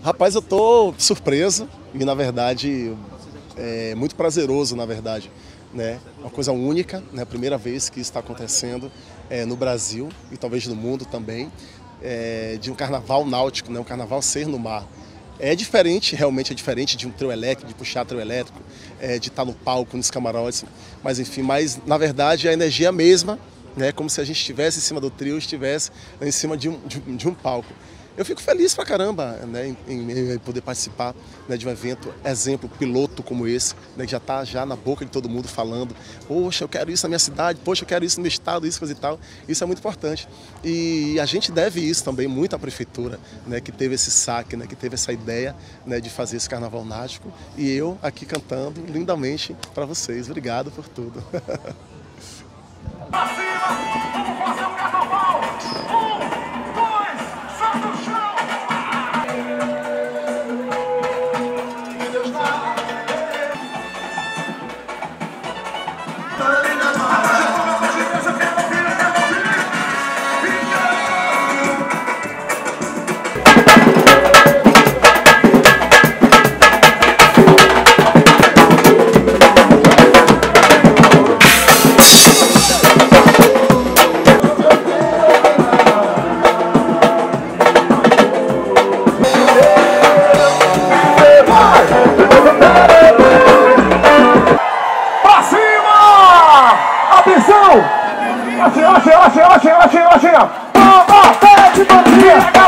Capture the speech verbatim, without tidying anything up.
Rapaz, eu tô surpreso e, na verdade, é muito prazeroso, na verdade, né? Uma coisa única, né? A primeira vez que isso está acontecendo é, no Brasil e talvez no mundo também, é, de um carnaval náutico, né? Um carnaval ser no mar. É diferente, realmente é diferente de um trio elétrico, de puxar trio elétrico, é, de estar no palco, nos camarotes, mas enfim, mas na verdade a energia é a mesma, né? Como se a gente estivesse em cima do trio, estivesse em cima de um, de, de um palco. Eu fico feliz pra caramba, né, em, em poder participar, né, de um evento, exemplo, piloto como esse, né, que já está já na boca de todo mundo falando, poxa, eu quero isso na minha cidade, poxa, eu quero isso no meu estado, isso, coisa e tal. Isso é muito importante. E a gente deve isso também muito à prefeitura, né, que teve esse saque, né, que teve essa ideia, né, de fazer esse carnaval náutico. E eu aqui cantando lindamente para vocês. Obrigado por tudo. Pra cima, vamos fazer um carnaval! Um, dois, solta o chão! Atenção! Assim, assim, assim, assim, assim, assim! Toma, pé de bandinha!